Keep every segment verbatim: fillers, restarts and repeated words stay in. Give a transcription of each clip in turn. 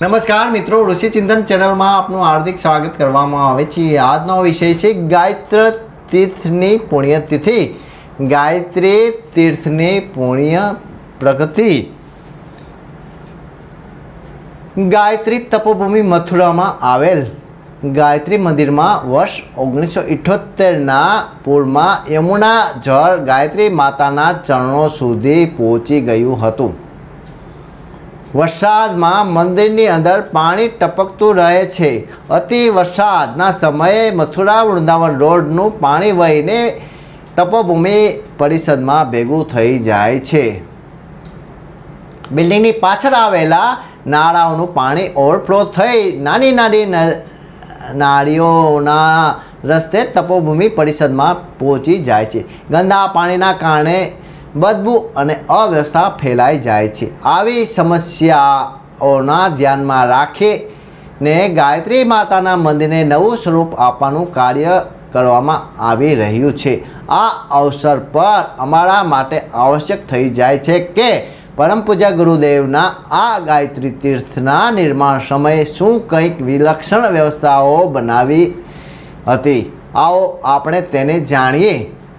नमस्कार मित्रों, ऋषि चिंतन चैनल में आपनु हार्दिक स्वागत करवामां आवे छे। आजनो विषय छे गायत्री तीर्थनी पुण्यतिथि। गायत्री तीर्थनी पुण्य प्रगति। गायत्री तपोभूमि मथुरा में आवेल गायत्री मंदिर में वर्ष ओगनीस सौ इठोतेर ना पूर्व में यमुना जल गायत्री माताना चरणों सुधी पहुंची गयुं हतुं। वरसाद में मंदिर नी अंदर पानी टपकतु रहे छे। अति वरसादना समये मथुरा वृंदावन रोड नु पानी वहीने तपोभूमि परिसर में भेगू थई जाय छे। बिल्डिंग नी पाछळ आवेला नाळाओनुं पाणी ओवरफ्लो थई नानी नानी नाळीओना रस्ते तपोभूमि परिसर में पहुंची जाय छे। गंदा पाणीना कारणे बदबू अने अव्यवस्था फैलाई जाए छे। आवी समस्याओना ध्यान में राखीने गायत्री माताना मंदिरने नवुं स्वरूप आपवानुं कार्य करवामां आवी रह्युं छे। आ अवसर पर अमारा माटे आवश्यक थई जाय छे के परम पूज्य गुरुदेवना आ गायत्री तीर्थना निर्माण समये शुं कंईक विलक्षण व्यवस्थाओ बनावी हती। आओ आपणे तेने जाणीए।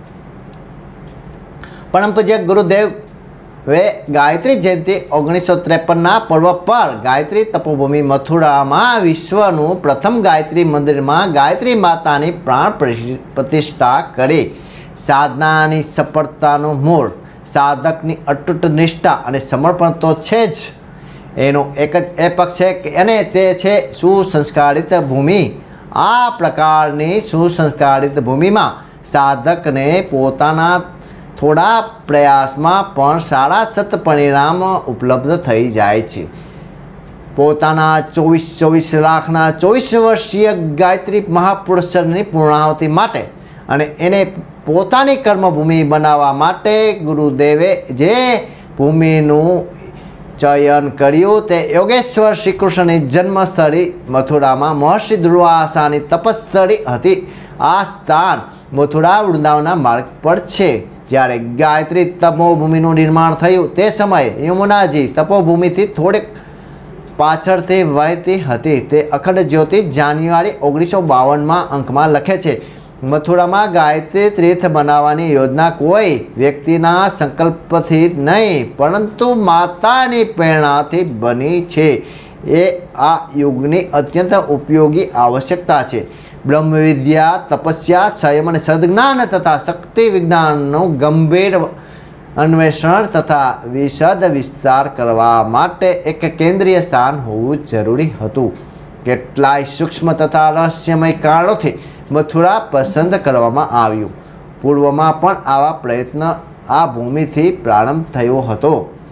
परम पूज्य गुरुदेव वे गायत्री जयंती ओगनीस सौ त्रेपन पर्व पर गायत्री तपोभूमि मथुरा में विश्वनु प्रथम गायत्री मंदिर में गायत्री माता की प्राण प्रतिष्ठा करी। साधना सफलता मूल साधक की अटूट निष्ठा और समर्पण तो है ज। एनो एक ज ए पक्ष है ते छे सुसंस्कारित भूमि। आ प्रकारनी सुसंस्कारित भूमि में साधक ने पोताना थोड़ा प्रयास में पण सारा सत परिणाम उपलब्ध थई जाय छे। पोताना चौवीस चौवीस लाखना चौवीस वर्षीय गायत्री महापुरुषनी पूर्णावती माटे अने एने पोतानी कर्मभूमि बनावा माटे गुरुदेवे जे भूमिनुं चयन कर्युं ते योगेश्वर श्रीकृष्णनी जन्मस्थળી मथुरामां महर्षि दुर्वासानी तपस्थળી हती। आ स्थान मथुरा वृंदावनना मार्ग पर छे। જ્યારે ગાયત્રી તપોભૂમિનું નિર્માણ થયું તે સમયે યમુનાજી તપોભૂમિથી થોડેક પાછળથી વહેતી હતી। તે અખંડ જ્યોતિ જાન્યુઆરી ઓગણીસ सौ बावन માં અંકમાં લખે છે, મથુરામાં ગાયત્રી તીર્થ બનાવવાની યોજના કોઈ વ્યક્તિના સંકલ્પથી નહીં પરંતુ માતાની પ્રેરણાથી બની છે। એ આ યુગની અત્યંત ઉપયોગી આવશ્યકતા છે। ब्रह्म विद्या तपस्या संयम और सद्ज्ञान तथा शक्ति विज्ञान गंभीर अन्वेषण तथा विशद विस्तार करवा माटे एक केंद्रीय स्थान होवुं जरूरी हतुं। केटलाय सूक्ष्म तथा रहस्यमय कारणोथी मथुरा पसंद करवामां आव्युं। पूर्वमां पण आवा प्रयत्न आ भूमिथी प्रारंभ थयो हतो।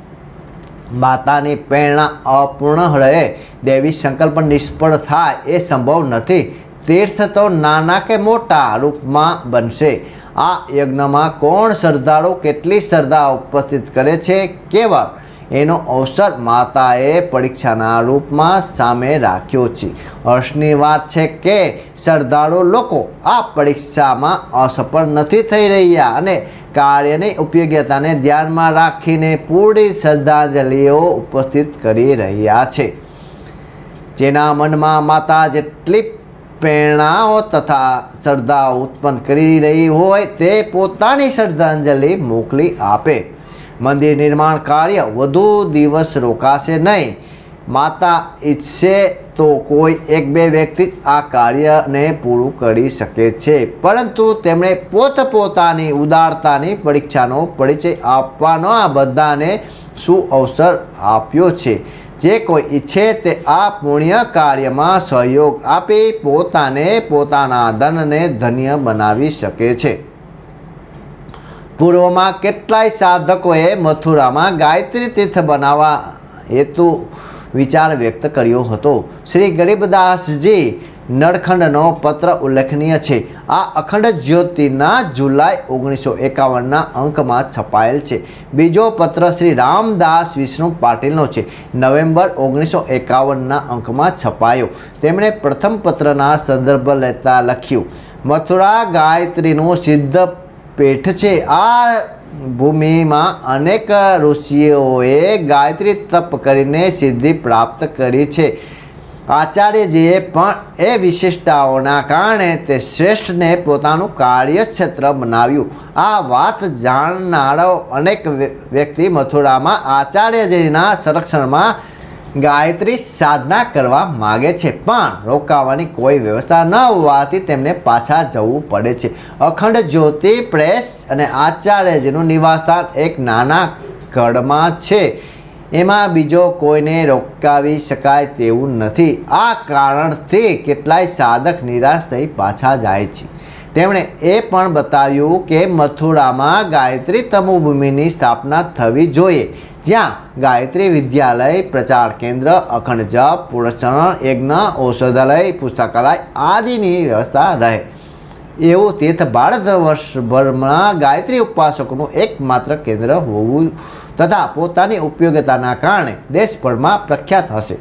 मातानी प्रेरणा अपूर्ण रहे, देवी संकल्प निष्फळ थाय ए संभव नथी। तीर्थ तो नाना के मोटा रूप में बनशे। आ यज्ञ में कोण श्रद्धालु केटली श्रद्धा उपस्थित करे छे केवल एनो अवसर माताए परीक्षाना रूप में सामे राख्यो छे। हर्षनी वात छे के श्रद्धालु लोको आ परीक्षा में असफल नथी थई रह्या अने कार्यनी उपयोगिताने ध्यान में राखीने पूरी श्रद्धांजलिओ उपस्थित करी रह्या छे। जेना मन में माता जेटली प्रेरणाओं तथा श्रद्धा उत्पन्न करी रही होय ते पोतानी श्रद्धांजलि मोकली आपे। मंदिर निर्माण कार्य वधु दिवस रोकाशे नहीं। माता इच्छे तो कोई एक बे व्यक्ति आ कार्य ने पूरू करी सके छे, परंतु तेमणे पोत पोतानी उदारतानी परीक्षानो परिचय आपवानो आ बधाने सु अवसर आप्यो छे। जे कोई इच्छे ते आ पुण्य कार्य में सहयोग आपी पोताने पोताना धन ने धन्य बनावी शके छे। पूर्व में केटलाय साधकोए मथुरा में गायत्री तीर्थ बनावा हेतु विचार व्यक्त कर्यो हतो। श्री गरीबदास जी नरखंडनो पत्र उल्लेखनीय छे। आ अखंड ज्योतिना जुलाई ओगनीस सौ एकावन ना अंक में छपायेल छे। बीजो पत्र श्री रामदास विष्णु पाटीलनो छे। नवेम्बर ओगनीस सौ एकावन ना अंक में छपायो। तेमणे प्रथम पत्रना संदर्भ लेता लख्युं, मथुरा गायत्रीनुं सिद्ध पीठ छे। आ ભૂમિમાં અનેક ઋષિઓએ ગાયત્રી તપ કરીને સિદ્ધિ પ્રાપ્ત કરી છે. આચાર્યજીએ પણ એ વિશિષ્ટતાઓના કારણે તે શ્રેષ્ઠને પોતાનું કાર્યક્ષેત્ર બનાવ્યું. આ વાત જાણનારો અનેક વ્યક્તિ મથુરામાં આચાર્યજીના સંરક્ષણમાં ગાયત્રી સાધના કરવા માગે છે, પણ રોકાવાની કોઈ વ્યવસ્થા ન હોવાથી તેમને પાછા જવું પડે છે. અખંડ જ્યોતિ પ્રેસ અને આચાર્યજીનું નિવાસસ્થાન એક નાના ગઢમાં છે. એમાં બીજો કોઈને રોકાવી શકાય તેવું નથી. આ કારણથી કેટલાય સાધક નિરાશ થઈ પાછા જાય છે. તેમણે એ પણ બતાવ્યું કે મથુરામાં ગાયત્રી તપોભૂમિની સ્થાપના થવી જોઈએ, જ્યાં ગાયત્રી વિદ્યાલય, પ્રચાર કેન્દ્ર, અખંડ જપ, પુરસ્ચરણ, યજ્ઞ, ઔષધાલય, પુસ્તકાલય આદિની વ્યવસ્થા રહે. એવું તીર્થ ભારત વર્ષભરમાં ગાયત્રી ઉપાસકોનું એકમાત્ર કેન્દ્ર હોવું તથા પોતાની ઉપયોગિતાના કારણે દેશભરમાં પ્રખ્યાત હશે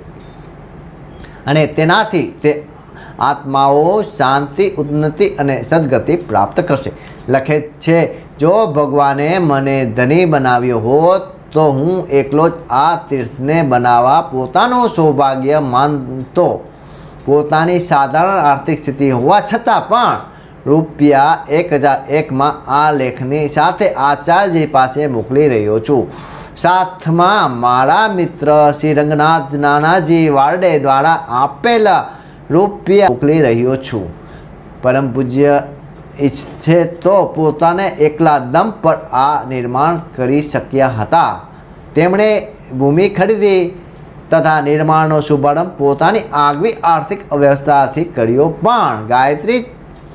અને તેનાથી તે આત્માઓ શાંતિ, ઉન્નતિ અને સદગતિ પ્રાપ્ત કરશે. લખે છે, જો ભગવાને મને ધની બનાવ્યો હોત તો હું એકલો જ આ તીર્થને બનાવવા પોતાનું સૌભાગ્ય માનતો. પોતાની સાધારણ આર્થિક સ્થિતિ હોવા છતાં પણ રૂપિયા એક હજાર એકમાં આ લેખની સાથે આચાર્યજી પાસે મોકલી રહ્યો છું. સાથમાં મારા મિત્ર શ્રી રંગનાથ નાનાજી વારડે દ્વારા આપેલા રૂપિયા મોકલી રહ્યો છું. પરમ પૂજ્ય ઈચ્છે તો પોતાને એકલા દમ પર આ નિર્માણ કરી શક્યા હતા. તેમણે ભૂમિ ખરીદી તથા નિર્માણનો શુભારંભ પોતાની આગવી આર્થિક અવ્યવસ્થાથી કર્યો, પણ ગાયત્રી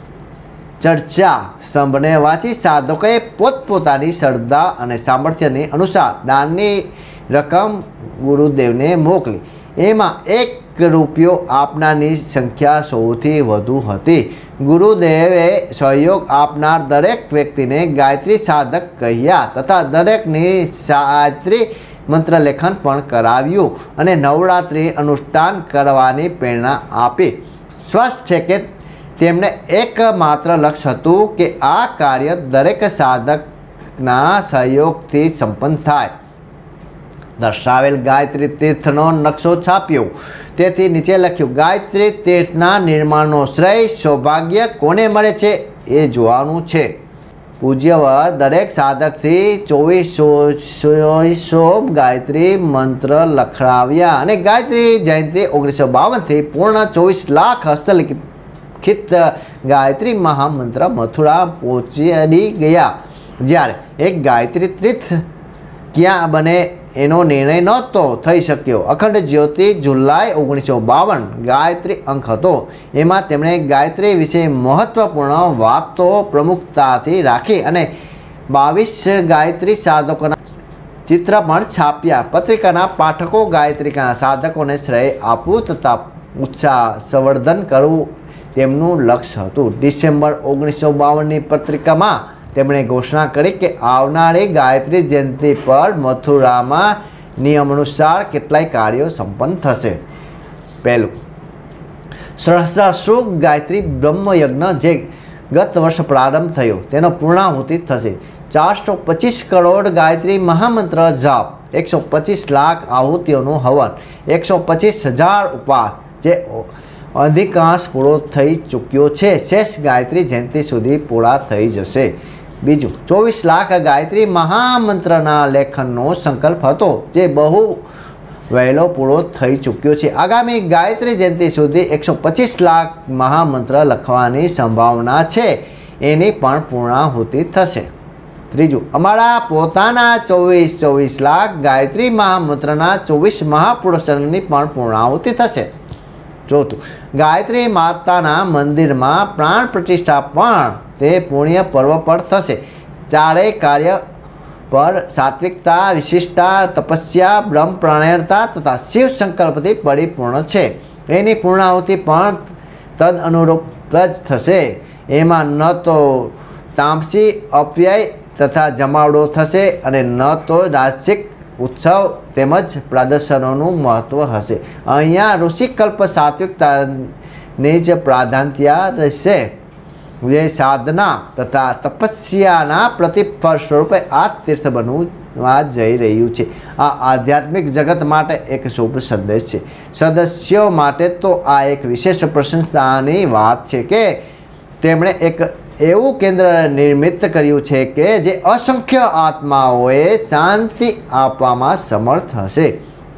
ચર્ચા સ્તંભને વાંચી સાધકોએ પોતપોતાની શ્રદ્ધા અને સામર્થ્યની અનુસાર દાનની રકમ ગુરુદેવને મોકલી. એમાં એક રૂપિયો આપનારની સંખ્યા સૌથી વધુ હતી. ગુરુદેવે સહયોગ આપનાર દરેક વ્યક્તિને ગાયત્રી સાધક કહ્યા તથા દરેકની ગાયત્રી મંત્ર લેખન પણ કરાવ્યું અને નવરાત્રિ અનુષ્ઠાન કરવાની પ્રેરણા આપી. સ્પષ્ટ છે કે તેમને એકમાત્ર લક્ષ્ય હતું કે આ કાર્ય દરેક સાધકના સહયોગથી સંપન્ન થાય. દર્શાવેલ ગાયત્રી તીર્થનો નકશો છાપ્યો. તેથી નીચે લખ્યું, ગાયત્રી તીર્થના નિર્માણનો શ્રેય સૌભાગ્ય કોને મળે છે એ જોવાનું છે. પૂજ્યવર દરેક સાધકથી ચોવીસો ચોવીસો ગાયત્રી મંત્ર લખાવ્યા અને ગાયત્રી જયંતિ ઓગણીસો બાવનથી પૂર્ણ ચોવીસ લાખ હસ્તલિખિત ગાયત્રી મહામંત્ર મથુરા પહોંચી ગયા. જ્યારે એક ગાયત્રી તીર્થ ક્યાં બને એનો નિર્ણય નહોતો થઈ શક્યો. અખંડ જ્યોતિ જુલાઈ ઓગણીસો બાવન ગાયત્રી અંક હતો. એમાં તેમણે ગાયત્રી વિશે મહત્વપૂર્ણ વાતો પ્રમુખતાથી રાખી અને બાવીસ ગાયત્રી સાધકોના ચિત્ર પણ છાપ્યા. પત્રિકાના પાઠકો ગાયત્રિકાના સાધકોને શ્રેય આપવું તથા ઉત્સાહ સંવર્ધન કરવું તેમનું લક્ષ્ય હતું. ડિસેમ્બર ઓગણીસો બાવનની પત્રિકામાં તેમણે ઘોષણા કરી કે આવનારી ગાયત્રી જયંતિ પર મથુરામાં નિયમ અનુસાર કેટલાય કાર્યો સંપન્ન થશે. પહેલું, સહસ્રાશ્રુક ગાયત્રી બ્રહ્મયજ્ઞ જે ગત વર્ષ પ્રારંભ થયો તેનો પૂર્ણાહુતિ થશે. ચારસો પચીસ કરોડ ગાયત્રી મહામંત્ર જાપ, એકસો પચીસ લાખ આહુતિઓનું હવન, એકસો પચીસ હજાર ઉપવાસ જે અધિકાંશ પૂરો થઈ ચૂક્યો છે. શેષ ગાયત્રી જયંતિ સુધી પૂરા થઈ જશે. બીજું, ચોવીસ લાખ ગાયત્રી મહામંત્રના લેખનનો સંકલ્પ હતો જે બહુ વહેલો પૂરો થઈ ચૂક્યો છે. આગામી ગાયત્રી જયંતિ સુધી એકસો પચીસ લાખ મહામંત્ર લખવાની સંભાવના છે. એની પણ પૂર્ણાહુતિ થશે. ત્રીજું, અમારા પોતાના ચોવીસ ચોવીસ લાખ ગાયત્રી મહામંત્રના ચોવીસ મહાપુરુષોની પણ પૂર્ણાહુતિ થશે. ચોથું, ગાયત્રી માતાના મંદિરમાં પ્રાણ પ્રતિષ્ઠા પણ તે પુણ્ય પર્વ પર થશે. ચારેય કાર્ય પર સાત્વિકતા, વિશિષ્ટતા, તપસ્યા, બ્રહ્મ પ્રાણાયણતા તથા શિવ સંકલ્પથી પરિપૂર્ણ છે. એની પૂર્ણાહુતિ પણ તદ અનુરૂપ જ થશે. એમાં ન તો તામસી અપ્યય તથા જમાવડો થશે અને ન તો રાજસિક ઉત્સવ તેમજ પ્રદર્શનોનું મહત્ત્વ હશે. અહીંયા ઋષિકલ્પ સાત્વિકતાની જ પ્રાધાન્ય રહેશે. જે સાધના તથા તપસ્યાના પ્રતિફળ સ્વરૂપે આ તીર્થ બનવા જઈ રહ્યું છે। આ આધ્યાત્મિક જગત માટે એક શુભ સંદેશ છે। સદસ્યો માટે તો આ એક વિશેષ પ્રશંસાની વાત છે કે તેમણે એક એવું કેન્દ્ર નિર્મિત કર્યું છે કે જે અસંખ્ય આત્માઓએ શાંતિ આપવામાં સમર્થ હશે,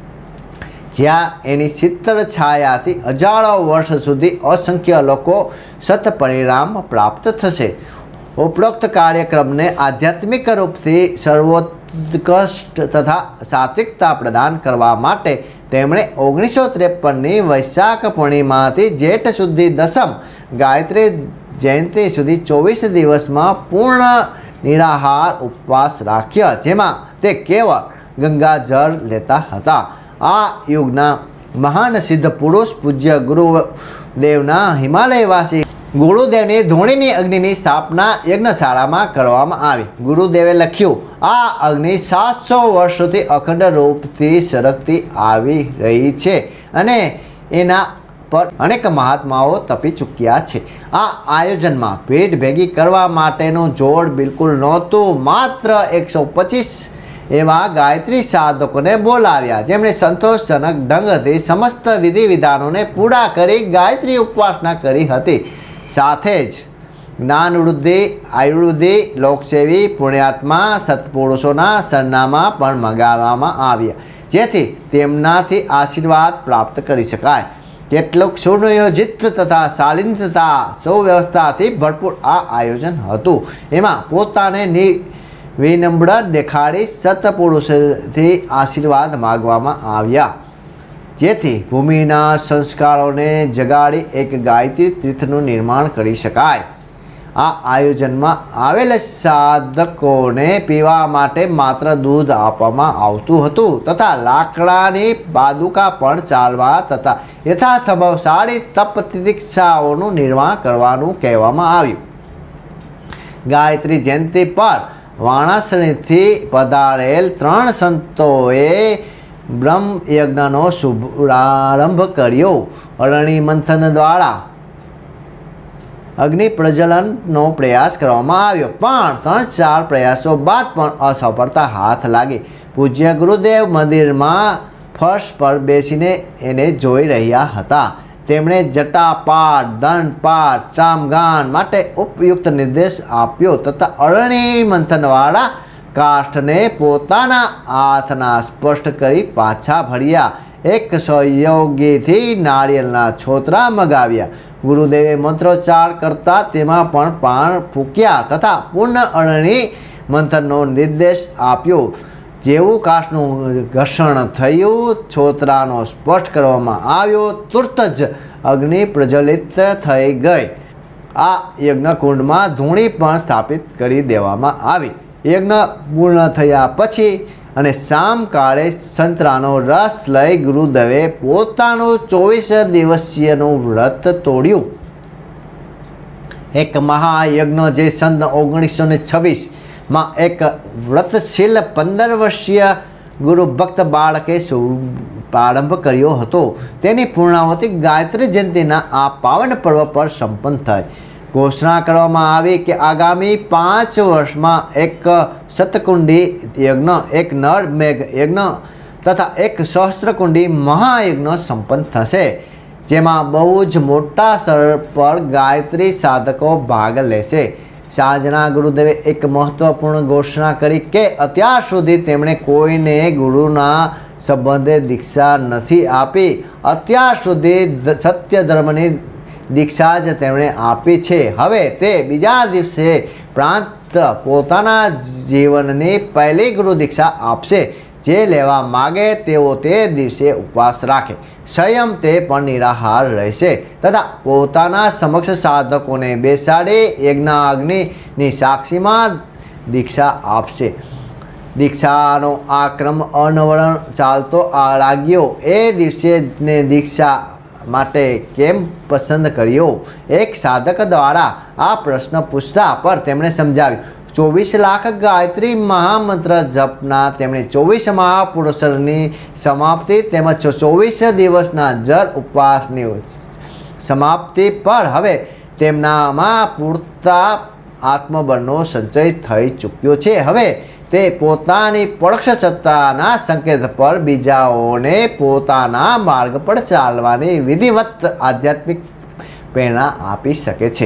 જ્યાં એની શીતળ છાયાથી હજારો વર્ષ સુધી અસંખ્ય લોકો સત્પરિણામ પ્રાપ્ત થશે। ઉપરોક્ત કાર્યક્રમને આધ્યાત્મિક રૂપથી સર્વોત્કૃષ્ટ તથા સાત્વિકતા પ્રદાન કરવા માટે તેમણે ઓગણીસો ત્રેપનની વૈશાખ પૂર્ણિમાથી જેઠ સુધી દસમ ગાયત્રી જયંતિ સુધી ચોવીસ દિવસમાં પૂર્ણ નિરાહાર ઉપવાસ રાખ્યા, જેમાં તે કેવળ ગંગાજળ લેતા હતા। આ યુગના મહાન સિદ્ધ પુરુષ પૂજ્ય ગુરુદેવના હિમાલયવાસી ગુરુદેવની ધૂણીની અગ્નિની સ્થાપના યજ્ઞશાળામાં કરવામાં આવી। ગુરુદેવે લખ્યું, આ અગ્નિ સાતસો વર્ષોથી અખંડ રૂપથી સળગતી આવી રહી છે અને એના પર અનેક મહાત્માઓ તપી ચૂક્યા છે। આ આયોજનમાં ભીડ ભેગી કરવા માટેનું જોડ બિલકુલ નહોતું। માત્ર એકસો પચીસ એવા ગાયત્રી સાધકોને બોલાવ્યા, જેમણે સંતોષજનક ઢંગથી સમસ્ત વિધિ વિધાનોને પૂરા કરી ગાયત્રી ઉપાસના કરી હતી। સાથે જ જ્ઞાન વૃદ્ધિ, આયુર્વૃદ્ધિ, લોકસેવી, પુણ્યાત્મા સત્પુરુષોના સરનામા પણ મંગાવવામાં આવ્યા, જેથી તેમનાથી આશીર્વાદ પ્રાપ્ત કરી શકાય। કેટલુંક સુનિયોજિત તથા શાલીનતા સુવ્યવસ્થાથી ભરપૂર આ આયોજન હતું। એમાં પોતાને વિનમ્ર દેખાડી સત્પુરુષોથી આશીર્વાદ માગવામાં આવ્યા, જેથી ભૂમિના સંસ્કારોને જગાડી એક ગાયત્રી તીર્થનું નિર્માણ કરી શકાય। આ આયોજનમાં આવેલ સાધકોને પીવા માટે માત્ર દૂધ આપવામાં આવતું હતું તથા લાકડાની પાદુકા પણ ચાલવા તથા યથાસંભવ સારી તપ તિતિક્ષાઓનું નિર્માણ કરવાનું કહેવામાં આવ્યું। ગાયત્રી જયંતિ પર વારાણસીથી પધારેલ ત્રણ સંતોએ બ્રહ્મ યજ્ઞનો શુભારંભ કર્યો। અરણી મંથન દ્વારા અગ્નિ પ્રજ્વલનનો પ્રયાસ કરવામાં આવ્યો, પણ ત્રણ ચાર પ્રયાસો બાદ પણ અસફળતા હાથ લાગી। પૂજ્ય ગુરુદેવ મંદિરમાં ફર્શ પર બેસીને એને જોઈ રહ્યા હતા। તેમણે જટાપાઠ, દંડપાઠ, ચામગાન માટે ઉપયુક્ત નિર્દેશ આપ્યો તથા અરણી મંથનવાળા કાષ્ઠને પોતાના હાથના સ્પષ્ટ કરી પાછા ભર્યા। એક સહયોગીથી નાળિયેરના છોતરા મગાવ્યા। ગુરુદેવે મંત્રોચ્ચાર કરતા તેમાં પણ પાણ ફૂક્યા તથા પૂર્ણ અરણી મંથનનો નિર્દેશ આપ્યો। જેવું કાષ્ઠનું ઘર્ષણ થયું, છોતરાનો સ્પર્શ કરવામાં આવ્યો, તુરત જ અગ્નિ પ્રજ્વલિત થઈ ગઈ। આ યજ્ઞકુંડમાં ધૂણી પણ સ્થાપિત કરી દેવામાં આવી। યજ્ઞ પૂર્ણ થયા પછી અને સામકાળે સંતરાનો રસ લઈ ગુરુદેવે પોતાનું ચોવીસ દિવસીયનું વ્રત તોડ્યું। એક મહાયજ્ઞ જે સન ઓગણીસો ને છવ્વીસ માં એક વ્રતશીલ પંદર વર્ષીય ગુરુ ભક્ત બાળકે પ્રારંભ કર્યો હતો, તેની પૂર્ણાવતિ ગાયત્રી જયંતિના આ પાવન પર્વ પર સંપન્ન થઈ। ઘોષણા કરવામાં આવી કે આગામી પાંચ વર્ષમાં એક સતકુંડી યજ્ઞ, એક નર મેઘ યજ્ઞ તથા એક સહસ્ત્રકુંડી મહાયજ્ઞ સંપન્ન થશે, જેમાં બહુ જ મોટા સ્તર પર ગાયત્રી સાધકો ભાગ લેશે। સાંજના ગુરુદેવે એક મહત્વપૂર્ણ ઘોષણા કરી કે અત્યાર સુધી તેમણે કોઈને ગુરુના સંબંધે દીક્ષા નથી આપી। અત્યાર સુધી સત્ય ધર્મની દીક્ષા જ તેમણે આપી છે। હવે તે બીજા દિવસે પ્રાંત પોતાના જીવનની પહેલી ગુરુ દીક્ષા આપશે। જે લેવા માગે તેઓ તે દિવસે ઉપવાસ રાખે, સંયમ તે પણ નિરાહાર રહેશે તથા પોતાના સમક્ષ સાધકોને બેસાડી યજ્ઞાગ્નિની સાક્ષીમાં દીક્ષા આપશે। દીક્ષાનો આ ક્રમ અનવરણ ચાલતો આ લાગ્યો। એ દિવસે ને દીક્ષા માટે કેમ પસંદ કર્યો? એક સાધક દ્વારા આ પ્રશ્ન પૂછતા પર તેમણે સમજાવ્યું, ચોવીસ લાખ ગાયત્રી મહામંત્ર જપના તેમણે ચોવીસ મહાપુરુષોની સમાપ્તિ તેમજ ચોવીસ દિવસના જળ ઉપવાસની સમાપ્તિ પર હવે તેમનામાં પૂરતા આત્મબળનો સંચય થઈ ચૂક્યો છે. હવે તે પોતાની પરોક્ષ સત્તાના સંકેત પર બીજાઓને પોતાના માર્ગ પર ચાલવાની વિધિવત આધ્યાત્મિક પ્રેરણા આપી શકે છે.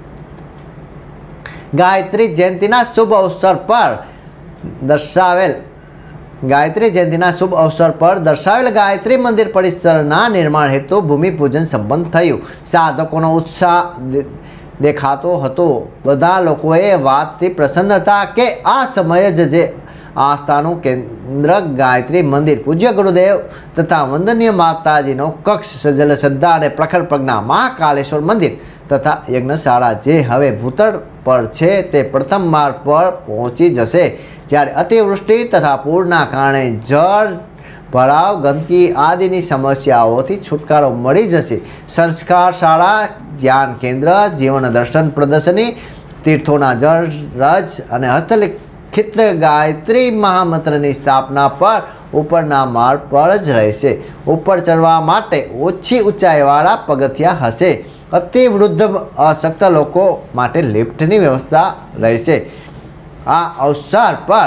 ગાયત્રી જયંતિના શુભ અવસર પર દર્શાવેલ ગાયત્રી જયંતિના શુભ અવસર પર દર્શાવેલ ગાયત્રી મંદિર પરિસરના નિર્માણ હેતુ ભૂમિપૂજન સંપન્ન થયું. સાધકોનો ઉત્સાહ દેખાતો હતો. બધા લોકોએ વાતથી પ્રસન્ન હતા કે આ સમયે જ જે આસ્થાનું કેન્દ્ર ગાયત્રી મંદિર, પૂજ્ય ગુરુદેવ તથા વંદનીય માતાજીનો કક્ષ, સજલ શ્રદ્ધા અને પ્રખર પ્રજ્ઞા મહાકાલેશ્વર મંદિર તથા યજ્ઞશાળા જે હવે ભૂતળ પર છે તે પ્રથમ માર્ગ પર પહોંચી જશે. જ્યારે અતિવૃષ્ટિ તથા પૂરના કારણે જળ ભરાવ, ગંદકી આદિની સમસ્યાઓથી છુટકારો મળી જશે. સંસ્કાર શાળા, ધ્યાન કેન્દ્ર, જીવન દર્શન પ્રદર્શની, તીર્થોના જળ રજ અને હસ્તલિખિત ગાયત્રી મહામંત્રની સ્થાપના પર ઉપરના માળ પર જ રહેશે. ઉપર ચડવા માટે ઓછી ઊંચાઈવાળા પગથિયા હશે. અતિ વૃદ્ધ અશક્ત લોકો માટે લિફ્ટની વ્યવસ્થા રહેશે. આ અવસર પર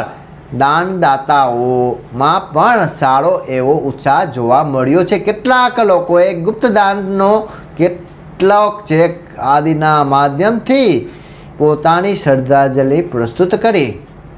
દાનદાતાઓમાં પણ સારો એવો ઉત્સાહ જોવા મળ્યો છે. કેટલાક લોકોએ ગુપ્તદાનનો કેટલોક ચેક આદિના માધ્યમથી પોતાની શ્રદ્ધાંજલિ પ્રસ્તુત કરી.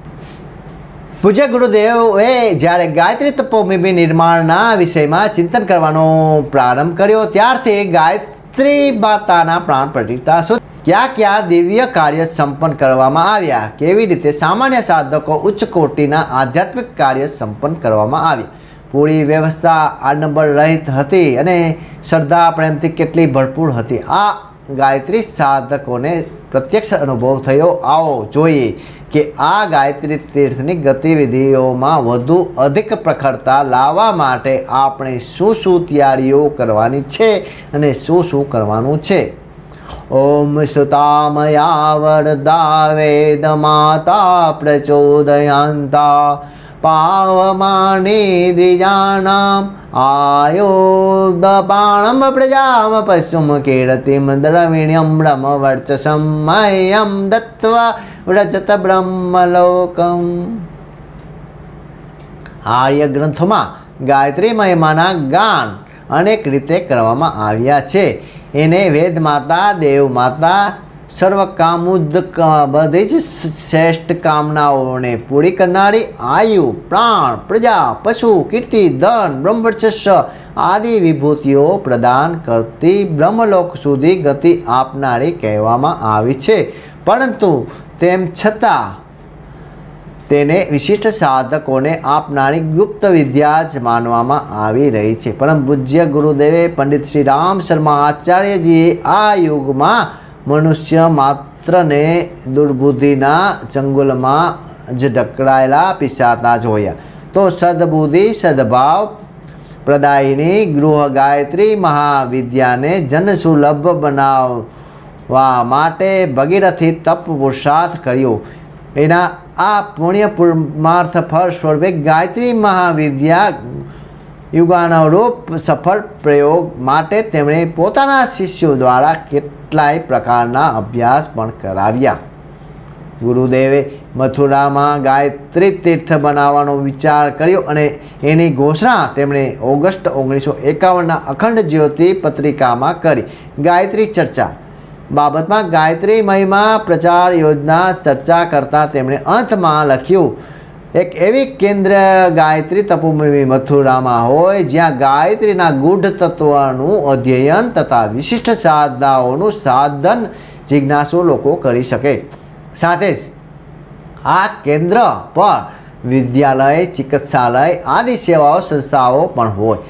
પૂજ્ય ગુરુદેવે જ્યારે ગાયત્રી તપોભૂમિ નિર્માણના વિષયમાં ચિંતન કરવાનો પ્રારંભ કર્યો ત્યારથી ગાયત્રી માતાના પ્રાણ પ્રતિષ્ઠા સુધી ક્યાં ક્યાં દિવ્ય કાર્ય સંપન્ન કરવામાં આવ્યા, કેવી રીતે સામાન્ય સાધકો ઉચ્ચ કોટીના આધ્યાત્મિક કાર્ય સંપન્ન કરવામાં આવ્યા. પૂરી વ્યવસ્થા આડંબર રહિત હતી અને શ્રદ્ધા પ્રેમથી કેટલી ભરપૂર હતી. આ ગાયત્રી સાધકોને પ્રત્યક્ષ અનુભવ થયો. આવો જોઈએ કે આ ગાયત્રી તીર્થની ગતિવિધિઓમાં વધુ અધિક પ્રખરતા લાવવા માટે આપણે શું શું તૈયારીઓ કરવાની છે અને શું શું કરવાનું છે. ઓમ સુતામયા વરદા વેદ માતા પ્રચોદયાન્તા પાવમાની દ્વિજાનામ આયોદપાણમ પ્રજામ પશુમ કીર્તિમ દ્રવિણ્યમ બ્રહ્મ વર્ચસમ મહ્યમ દત્વા વ્રજત બ્રહ્મલોકમ. આર્ય ગ્રંથોમાં ગાયત્રી મહિમાના ગાન અનેક રીતે કરવામાં આવ્યા છે. એને વેદ માતા, દેવ માતા, સર્વકામુદ બધી જ શ્રેષ્ઠ કામનાઓને પૂરી કરનારી, આયુ, પ્રાણ, પ્રજા, પશુ, કીર્તિ, ધન, બ્રહ્મવર્ચસ્વ આદિ વિભૂતિઓ પ્રદાન કરતી, બ્રહ્મલોક સુધી ગતિ આપનારી કહેવામાં આવી છે. પરંતુ તેમ છતાં તેને વિશિષ્ટ સાધકોને આપનારી ગુપ્ત વિદ્યા જ માનવામાં આવી રહી છે. પરમ પૂજ્ય ગુરુદેવે પંડિત શ્રી રામ શર્મા આચાર્યજીએ આ યુગમાં મનુષ્ય માત્રને દુર્બુદ્ધિના ચંગુલમાં જ ઢકડાયેલા પીસાતા જોયા. તો સદબુદ્ધિ, સદભાવ પ્રદાયિની ગૃહ ગાયત્રી મહાવિદ્યાને જનસુલભ બનાવવા માટે ભગીરથી તપ પુરુષાર્થ કર્યો. એના આ પુણ્ય પૂર્માર્થ ફળ સ્વરૂપે ગાયત્રી મહાવિદ્યા યુગાનુરૂપ સફળ પ્રયોગ માટે તેમણે પોતાના શિષ્યો દ્વારા કેટલાય પ્રકારના અભ્યાસ પણ કરાવ્યા. ગુરુદેવે મથુરામાં ગાયત્રી તીર્થ બનાવવાનો વિચાર કર્યો અને એની ઘોષણા તેમણે ઓગસ્ટ ઓગણીસો એકાવનના અખંડ જ્યોતિ પત્રિકામાં કરી. ગાયત્રી ચર્ચા બાબતમાં ગાયત્રી મહિમા પ્રચાર યોજના ચર્ચા કરતાં તેમણે અંતમાં લખ્યું, એક એવી કેન્દ્ર ગાયત્રી તપોભૂમિ મથુરામાં હોય જ્યાં ગાયત્રીના ગૂઢ તત્વનું અધ્યયન તથા વિશિષ્ટ સાધનાઓનું સાધન જિજ્ઞાસુ લોકો કરી શકે. સાથે જ આ કેન્દ્ર પર વિદ્યાલય, ચિકિત્સાલય આદિ સેવાઓ સંસ્થાઓ પણ હોય.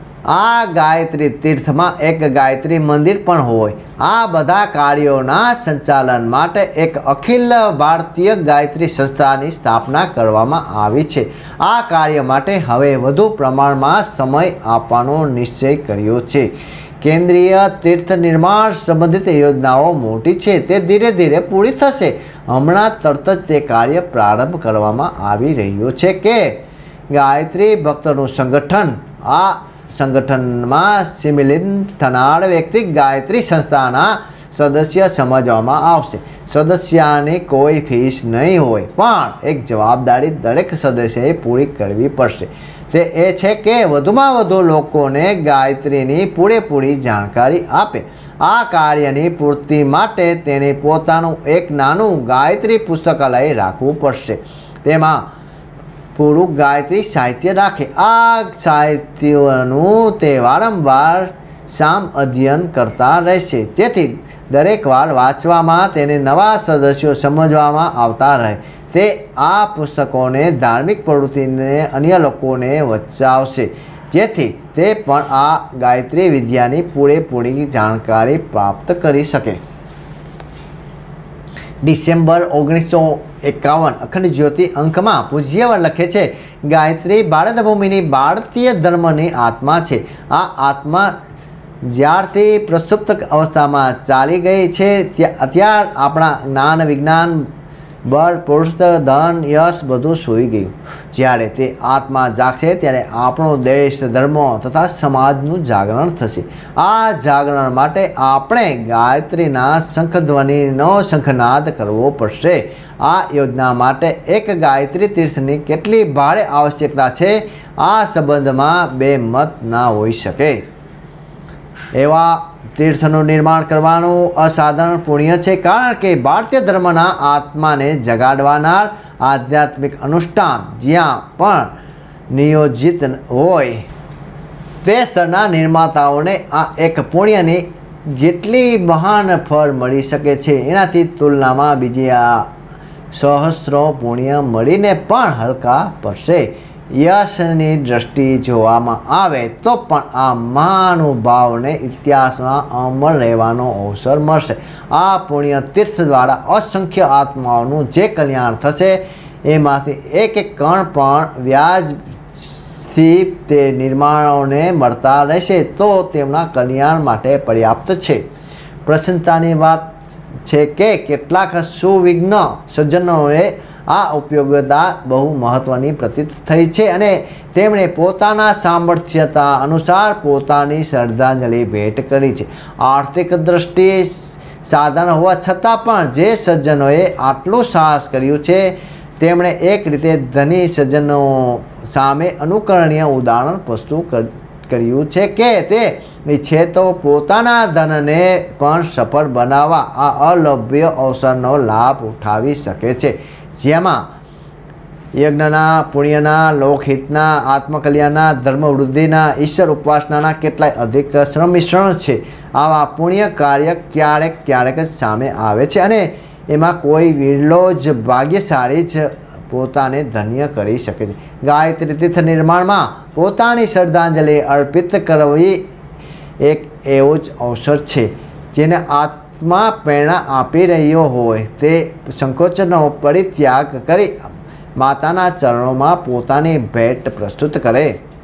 આ ગાયત્રી તીર્થમાં એક ગાયત્રી મંદિર પણ હોય. આ બધા કાર્યોના સંચાલન માટે એક અખિલ ભારતીય ગાયત્રી સંસ્થાની સ્થાપના કરવામાં આવી છે. આ કાર્ય માટે હવે વધુ પ્રમાણમાં સમય આપવાનો નિશ્ચય કર્યો છે. કેન્દ્રીય તીર્થ નિર્માણ સંબંધિત યોજનાઓ મોટી છે, તે ધીરે ધીરે પૂરી થશે. હમણાં તરત જ તે કાર્ય પ્રારંભ કરવામાં આવી રહ્યો છે કે ગાયત્રી ભક્તોનું સંગઠન. આ સંગઠનમાં સિમિલિન થનાર વ્યક્તિ ગાયત્રી સંસ્થાના સદસ્ય સમજવામાં આવશે. સદસ્યની કોઈ ફીસ નહીં હોય, પણ એક જવાબદારી દરેક સદસ્યએ પૂરી કરવી પડશે. તે એ છે કે વધુમાં વધુ લોકોને ગાયત્રીની પૂરેપૂરી જાણકારી આપે. આ કાર્યની પૂર્તિ માટે તેણે પોતાનું એક નાનું ગાયત્રી પુસ્તકાલય રાખવું પડશે. તેમાં પૂરું ગાયત્રી સાહિત્ય રાખે. આ સાહિત્યનું તે વારંવાર સામ અધ્યયન કરતા રહેશે, જેથી દરેક વાર વાંચવામાં તેને નવા સદસ્યો સમજવામાં આવતા રહે. તે આ પુસ્તકોને ધાર્મિક પ્રવૃત્તિને અન્ય લોકોને વચાવશે, જેથી તે પણ આ ગાયત્રી વિદ્યાની પૂરેપૂરી જાણકારી પ્રાપ્ત કરી શકે. ડિસેમ્બર ઓગણીસો એકાવન અખંડ જ્યોતિ અંકમાં પૂજ્યવર લખે છે, ગાયત્રી ભારત ભૂમિની ભારતીય ધર્મની આત્મા છે. આ આત્મા જ્યારથી પ્રસુપ્ત અવસ્થામાં ચાલી ગઈ છે, અત્યાર આપણા જ્ઞાન વિજ્ઞાન બળ પુરુષ ધન યશ બધું સૂઈ ગયું. જ્યારે તે આત્મા જાગશે ત્યારે આપણો દેશ ધર્મો તથા સમાજનું જાગરણ થશે. આ જાગરણ માટે આપણે ગાયત્રીના શંખધ્વનિનો શંખનાદ કરવો પડશે. આ યોજના માટે એક ગાયત્રી તીર્થની કેટલી ભારે આવશ્યકતા છે, આ સંબંધમાં બે મત ના હોઈ શકે. એવા તીર્થનું નિર્માણ કરવાનું અસાધારણ પુણ્ય છે, કારણ કે ભારતીય ધર્મના આત્માને જગાડવાનાર આધ્યાત્મિક અનુષ્ઠાન જ્યાં પણ નિયોજિત હોય તે સ્તરના નિર્માતાઓને આ એક પુણ્યની જેટલી મહાન ફળ મળી શકે છે, એનાથી તુલનામાં બીજી આ સહસ્ત્રો પુણ્ય મળીને પણ હલકા પડશે. યશની દ્રષ્ટિ જોવામાં આવે તો પણ આ મહાનુભાવને ઇતિહાસમાં અમર રહેવાનો અવસર મળશે. આ પુણ્ય તીર્થ દ્વારા અસંખ્ય આત્માઓનું જે કલ્યાણ થશે, એમાંથી એક એક કણ પણ વ્યાજથી તે નિર્માણોને મળતા રહેશે તો તેમના કલ્યાણ માટે પર્યાપ્ત છે. પ્રસન્નતાની વાત છે કે કેટલાક સુવિઘ્ન સજ્જનોએ આ ઉપયોગિતા બહુ મહત્વની પ્રતીત થઈ છે અને તેમણે પોતાના સામર્થ્યતા અનુસાર પોતાની શ્રદ્ધાંજલિ ભેટ કરી છે. આર્થિક દ્રષ્ટિએ સાધન હોવા છતાં પણ જે સજ્જનોએ આટલું સાહસ કર્યું છે, તેમણે એક રીતે ધની સજ્જનો સામે અનુકરણીય ઉદાહરણ પ્રસ્તુત કર્યું છે કે તે ઈચ્છે તો પોતાના ધનને પણ સફળ બનાવવા આ અલભ્ય અવસરનો લાભ ઉઠાવી શકે છે, જેમાં યજ્ઞના પુણ્યના લોકહિતના આત્મકલ્યાણના ધર્મવૃદ્ધિના ઈશ્વર ઉપાસનાના કેટલાય અધિક સંમિશ્રણ છે. આવા પુણ્ય કાર્ય ક્યારેક ક્યારેક જ સામે આવે છે અને એમાં કોઈ વિરલો જ ભાગ્યશાળી જ પોતાને ધન્ય કરી શકે છે. ગાયત્રી તીર્થ નિર્માણમાં પોતાની શ્રદ્ધાંજલિ અર્પિત કરવી એક એવો જ અવસર છે જેને આત્મા પ્રેરણા આપી રહ્યો હોય તે સંકોચનો પરિત્યાગ કરી માતાના ચરણોમાં પોતાની ભેટ પ્રસ્તુત કરે.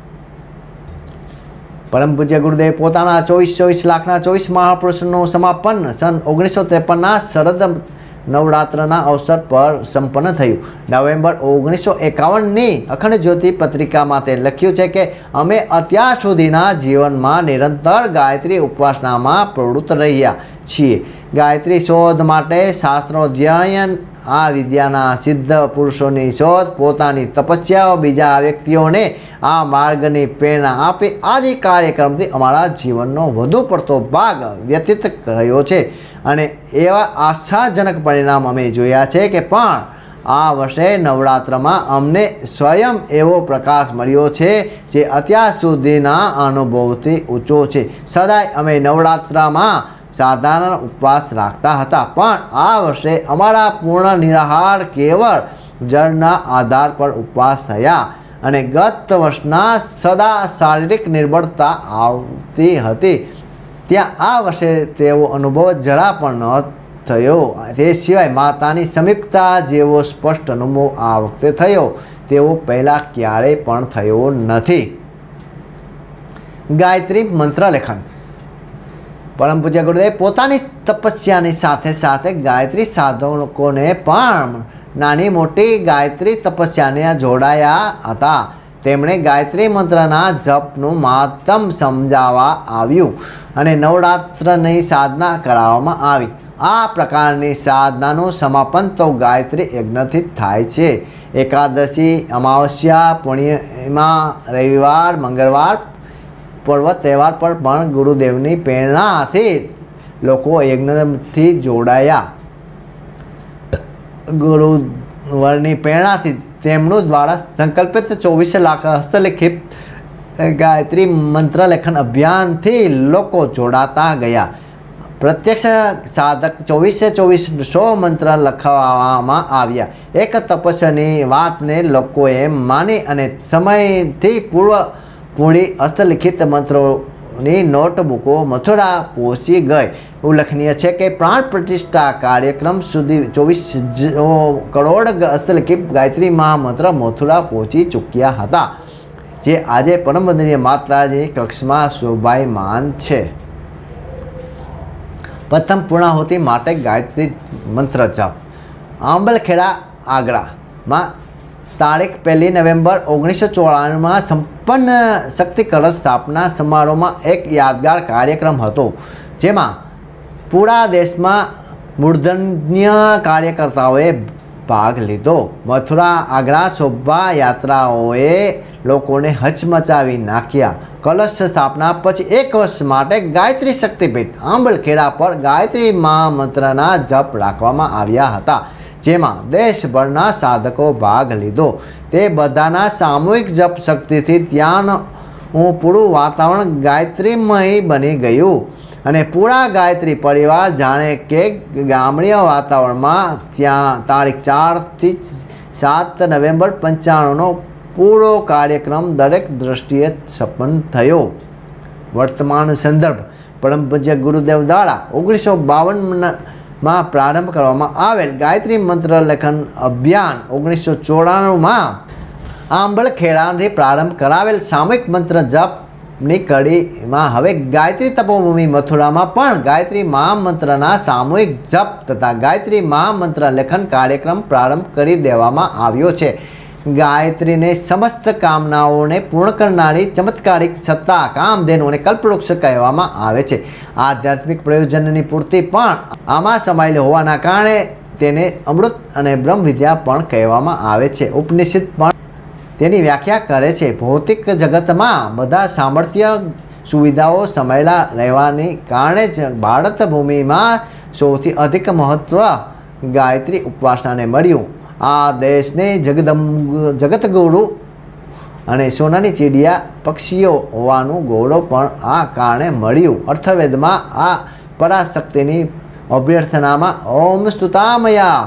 પરમ પૂજ્ય ગુરુદેવ પોતાના ચોવીસ ચોવીસ લાખના ચોવીસ મહાપુરુષનું સમાપન સન ઓગણીસો ત્રેપનના શરદ નવરાત્રના અવસર પર સંપન્ન થયું. નવેમ્બર ઓગણીસો એકાવનની અખંડ જ્યોતિ પત્રિકામાં તે લખ્યું છે કે અમે અત્યાર સુધીના જીવનમાં નિરંતર ગાયત્રી ઉપાસનામાં પ્રવૃત્ત રહ્યા છીએ. ગાયત્રી શોધ માટે શાસ્ત્રો અધ્યયન, આ વિદ્યાના સિદ્ધ પુરુષોની શોધ, પોતાની તપસ્યાઓ, બીજા વ્યક્તિઓને આ માર્ગની પ્રેરણા આપી આદિ કાર્યક્રમથી અમારા જીવનનો વધુ પડતો ભાગ વ્યતીત થયો છે અને એવા આશાજનક પરિણામ અમે જોયા છે કે પણ આ વર્ષે નવરાત્રમાં અમને સ્વયં એવો પ્રકાશ મળ્યો છે જે અત્યાર સુધીના અનુભવથી ઊંચો છે. સદાય અમે નવરાત્રમાં સાધારણ ઉપવાસ રાખતા હતા, પણ આ વર્ષે અમારા પૂર્ણ નિરાહાર કેવળ જળના આધાર પર ઉપવાસ થયા અને ગત વર્ષના સદા શારીરિક નિર્બળતા આવતી હતી ત્યાં આ વર્ષે તેવો અનુભવ જરા પણ ન થયો. તે સિવાય માતાની સમીપતા જેવો સ્પષ્ટ અનુભવ આ વખતે થયો તેવો પહેલાં ક્યારેય પણ થયો નથી. ગાયત્રી મંત્ર લેખન. પરમ પૂજ્ય ગુરુદેવ પોતાની તપસ્યાની સાથે સાથે ગાયત્રી સાધકોને પણ નાની મોટી ગાયત્રી તપસ્યાને જોડાયા હતા. તેમણે ગાયત્રી મંત્રના જપનું મહત્તમ સમજાવવા આવ્યું અને નવરાત્રની સાધના કરાવવામાં આવી। આ પ્રકારની સાધનાનું સમાપન તો ગાયત્રી યજ્ઞથી થાય છે। એકાદશી, અમાવસ્યા, પૂર્ણિમા, રવિવાર, મંગળવાર, પર્વ તહેવાર પર પણ ગુરુદેવની પ્રેરણાથી લોકો યજ્ઞથી જોડાયા। ગુરુવરની પ્રેરણાથી તેમનું દ્વારા સંકલ્પિત ચોવીસ લાખ હસ્તલિખિત ગાયત્રી મંત્ર લેખન અભિયાનથી લોકો જોડાતા ગયા। પ્રત્યક્ષ સાધક ચોવીસે ચોવીસ સો મંત્ર લખવામાં આવ્યા। એક તપસ્યાની વાતને લોકોએ માની અને સમયથી પૂર્વ પૂરી હસ્તલિખિત મંત્રોની નોટબુકો મથુરા પહોંચી ગઈ। ઉલ્લેખનીય છે કે પ્રાણ પ્રતિષ્ઠા કાર્યક્રમ સુધી ચોવીસ કરોડ હસ્તલિખિત ગાયત્રી મહામંત્ર મથુરા પહોંચી ચૂક્યા હતા, જે આજે પરમવંદનીય માતાજી કક્ષમાં શોભાયમાન છે। પ્રથમ પૂર્ણાહુતિ માટે ગાયત્રી મંત્ર જપ। આંબલખેડા આગ્રામાં તારીખ પહેલી નવેમ્બર ઓગણીસો ચોરાણુંમાં સંપન્ન શક્તિ કળશ સ્થાપના સમારોહમાં એક યાદગાર કાર્યક્રમ હતો, જેમાં પૂરા દેશમાં મૂર્ધન્ય કાર્યકર્તાઓએ ભાગ લીધો। મથુરા આગ્રા શોભાયાત્રાઓએ લોકોને હચમચાવી નાખ્યા। કલશ સ્થાપના પછી એક વર્ષ માટે ગાયત્રી શક્તિપીઠ આંબલખેડા પર ગાયત્રી મહામંત્રના જપ રાખવામાં આવ્યા હતા, જેમાં દેશભરના સાધકો ભાગ લીધો। તે બધાના સામૂહિક જપ શક્તિથી ત્યાંનું પૂરું વાતાવરણ ગાયત્રીમય બની ગયું અને પૂરા ગાયત્રી પરિવાર જાણે કે ગામડીય વાતાવરણમાં ત્યાં તારીખ ચારથી સાત નવેમ્બર પંચાણુંનો પૂરો કાર્યક્રમ દરેક દ્રષ્ટિએ સંપન્ન થયો। વર્તમાન સંદર્ભ પરમ પૂજ્ય ગુરુદેવ દ્વારા ઓગણીસો બાવનમાં પ્રારંભ કરવામાં આવેલ ગાયત્રી મંત્ર લેખન અભિયાન ઓગણીસો ચોરાણુંમાં આંબલખેડાથી પ્રારંભ કરાવેલ સામૂહિક મંત્ર જપની કડીમાં હવે ગાયત્રી તપોભૂમિ મથુરામાં પણ ગાયત્રી મહામંત્રના સામૂહિક જપ તથા ગાયત્રી મહામંત્ર લેખન કાર્યક્રમ પ્રારંભ કરી દેવામાં આવ્યો છે। ગાયત્રીને સમસ્ત કામનાઓને પૂર્ણ કરનારી ચમત્કારિક સત્તા કામધેનુ અને કલ્પવૃક્ષ કહેવામાં આવે છે। આધ્યાત્મિક પ્રયોજનની પૂર્તિ પણ આમાં સમાયેલી હોવાના કારણે તેને અમૃત અને બ્રહ્મ વિદ્યા પણ કહેવામાં આવે છે। ઉપનિષદ પણ તેની વ્યાખ્યા કરે છે। ભૌતિક જગતમાં બધા સામર્થ્ય સુવિધાઓ સમાયેલા રહેવાને કારણે જ ભારત ભૂમિમાં સૌથી અધિક મહત્વ ગાયત્રી ઉપાસનાને મળ્યું। આ દેશને જગદંબ જગતગુરુ અને સોનાની ચીડિયા પક્ષીઓ હોવાનું ગૌરવ પણ આ કારણે મળ્યું। અથર્વવેદમાં આ પરાશક્તિની અભ્યર્થનામાં ઓમ સ્તુતામયા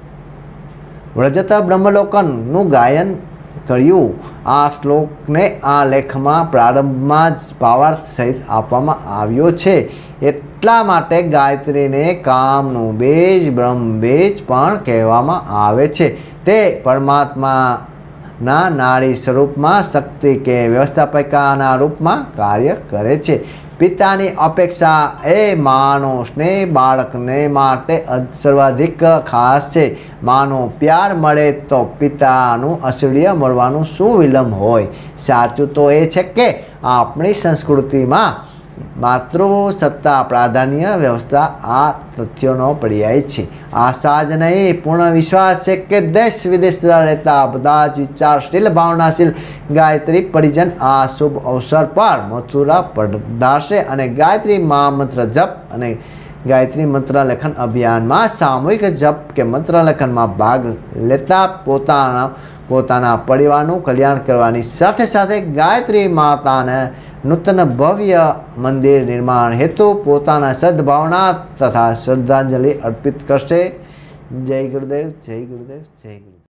વ્રજત બ્રહ્મલોકનનું ગાયન કર્યું। આ શ્લોકને આ લેખમાં પ્રારંભમાં જ ભાવાર્થ સહિત આપવામાં આવ્યો છે। એટલા માટે ગાયત્રીને કામનું બેજ બ્રહ્મ બેજ પણ કહેવામાં આવે છે। તે પરમાત્માના નારી સ્વરૂપમાં શક્તિ કે વ્યવસ્થાપિકાના રૂપમાં કાર્ય કરે છે। પિતાની અપેક્ષા એ માનો સ્નેહ બાળકને માટે સર્વાધિક ખાસ છે। માનો પ્યાર મળે તો પિતાનું ઐશ્વર્ય મળવાનું શું વિલંબ હોય। સાચું તો એ છે કે આપણી સંસ્કૃતિમાં માતૃસત્તા પ્રાધાન્ય વ્યવસ્થા આ તથ્યોનો પર્યાય છે। આશા જ નહીં, પૂર્ણ વિશ્વાસ છે કે દેશ વિદેશમાં રહેતા બધા જ વિચારશીલ ભાવનાશીલ ગાયત્રી પરિજન આ શુભ અવસર પર મથુરા પધારશે અને ગાયત્રી મહામંત્ર જપ અને ગાયત્રી મંત્ર લેખન અભિયાનમાં સામૂહિક જપ કે મંત્ર લેખનમાં ભાગ લેતા પોતાના પોતાના પરિવારનું કલ્યાણ કરવાની સાથે સાથે ગાયત્રી માતાને નૂતન ભવ્ય મંદિર નિર્માણ હેતુ પોતાના સદભાવના તથા શ્રદ્ધાંજલિ અર્પિત કરશે। જય ગુરુદેવ, જય ગુરુદેવ, જય ગુરુદેવ।